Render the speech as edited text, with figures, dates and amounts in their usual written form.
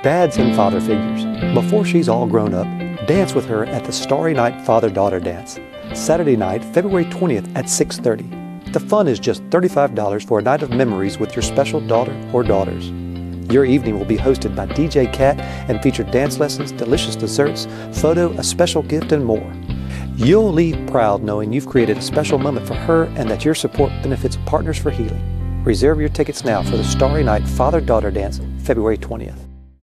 dads and father figures. Before she's all grown up, dance with her at the Starry Night Father-Daughter Dance, Saturday night, February 20th at 6:30. The fun is just $35 for a night of memories with your special daughter or daughters. Your evening will be hosted by DJ Cat and feature dance lessons, delicious desserts, photo, a special gift, and more. You'll leave proud knowing you've created a special moment for her and that your support benefits Partners for Healing. Reserve your tickets now for the Starry Night Father-Daughter Dance, February 20th.